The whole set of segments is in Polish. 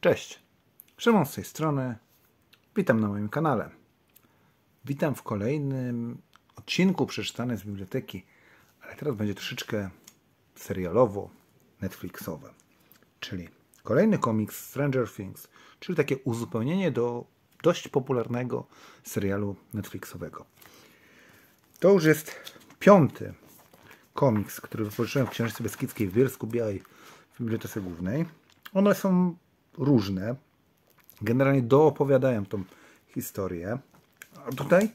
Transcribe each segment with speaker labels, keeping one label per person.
Speaker 1: Cześć, Szymon z tej strony, witam na moim kanale. Witam w kolejnym odcinku przeczytanym z biblioteki, ale teraz będzie troszeczkę serialowo, netflixowe. Czyli kolejny komiks Stranger Things, czyli takie uzupełnienie do dość popularnego serialu netflixowego. To już jest 5. komiks, który wypożyczyłem w Książce Beskidzkiej w Bielsku-Białej w Bibliotece Głównej. One są różne. Generalnie doopowiadają tą historię. A tutaj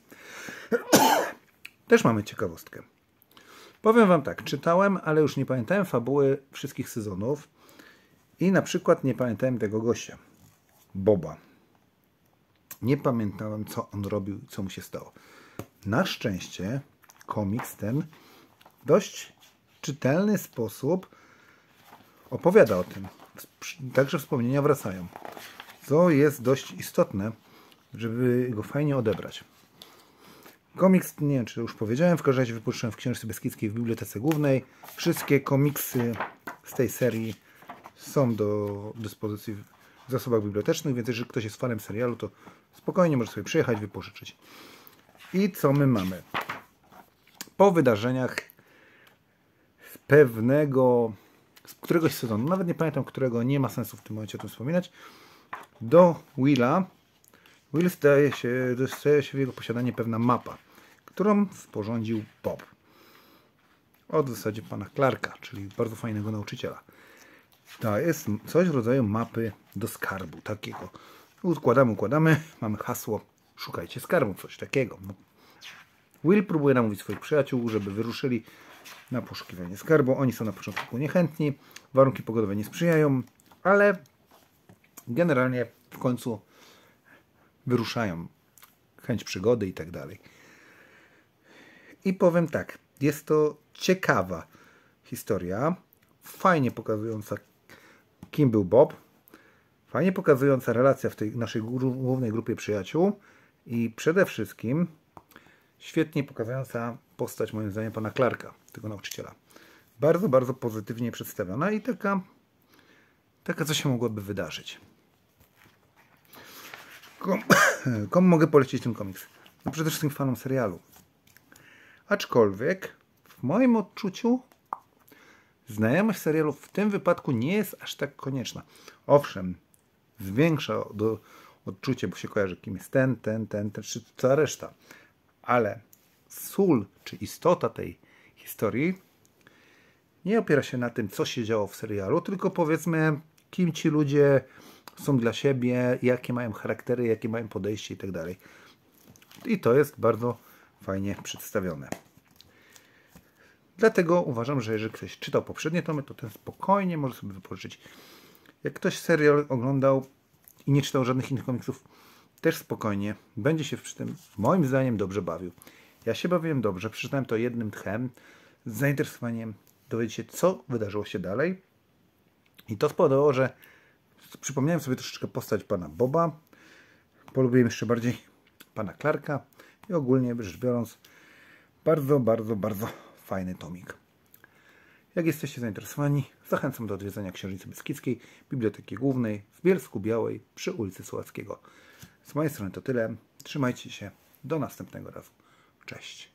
Speaker 1: też mamy ciekawostkę. Powiem wam tak, czytałem, ale już nie pamiętałem fabuły wszystkich sezonów i na przykład nie pamiętałem tego gościa, Boba. Nie pamiętałem, co on robił, co mu się stało. Na szczęście komiks ten w dość czytelny sposób opowiada o tym. Także wspomnienia wracają. Co jest dość istotne, żeby go fajnie odebrać. Komiks, nie wiem czy już powiedziałem, w każdym razie wypożyczyłem w Książce Beskidzkiej w Bibliotece Głównej. Wszystkie komiksy z tej serii są do dyspozycji w zasobach bibliotecznych, więc jeżeli ktoś jest fanem serialu, to spokojnie może sobie przyjechać, wypożyczyć. I co my mamy? Po wydarzeniach z któregoś sezonu, nawet nie pamiętam którego, nie ma sensu w tym momencie o tym wspominać, do Will staje się w jego posiadanie pewna mapa, którą sporządził Bob. Od w zasadzie pana Clarka, czyli bardzo fajnego nauczyciela. To jest coś w rodzaju mapy do skarbu, takiego. Układamy, mamy hasło, szukajcie skarbu, coś takiego. Will próbuje namówić swoich przyjaciół, żeby wyruszyli na poszukiwanie skarbu. Oni są na początku niechętni, warunki pogodowe nie sprzyjają, ale generalnie w końcu wyruszają. Chęć przygody i tak dalej. I powiem tak, jest to ciekawa historia, fajnie pokazująca, kim był Bob, fajnie pokazująca relacja w tej naszej głównej grupie przyjaciół i przede wszystkim świetnie pokazująca postać, moim zdaniem, pana Clarka, tego nauczyciela. Bardzo, bardzo pozytywnie przedstawiona i taka co się mogłoby wydarzyć. Komu mogę polecić ten komiks? No przede wszystkim fanom serialu. Aczkolwiek w moim odczuciu znajomość serialu w tym wypadku nie jest aż tak konieczna. Owszem, zwiększa odczucie, bo się kojarzy, kim jest ten, czy cała reszta. Ale sól, czy istota tej historii nie opiera się na tym, co się działo w serialu, tylko powiedzmy, kim ci ludzie są dla siebie, jakie mają charaktery, jakie mają podejście i tak dalej. I to jest bardzo fajnie przedstawione. Dlatego uważam, że jeżeli ktoś czytał poprzednie tomy, to ten spokojnie może sobie wypożyczyć. Jak ktoś serial oglądał i nie czytał żadnych innych komiksów, też spokojnie będzie się przy tym, moim zdaniem, dobrze bawił. Ja się bawiłem dobrze, przeczytałem to jednym tchem, z zainteresowaniem dowiedzieć się, co wydarzyło się dalej. I to spowodowało, że przypomniałem sobie troszeczkę postać pana Boba, polubiłem jeszcze bardziej pana Clarka i ogólnie rzecz biorąc bardzo, bardzo, bardzo fajny tomik. Jak jesteście zainteresowani, zachęcam do odwiedzenia Książnicy Beskidzkiej, Biblioteki Głównej w Bielsku-Białej przy ulicy Słowackiego. Z mojej strony to tyle. Trzymajcie się. Do następnego razu. Cześć.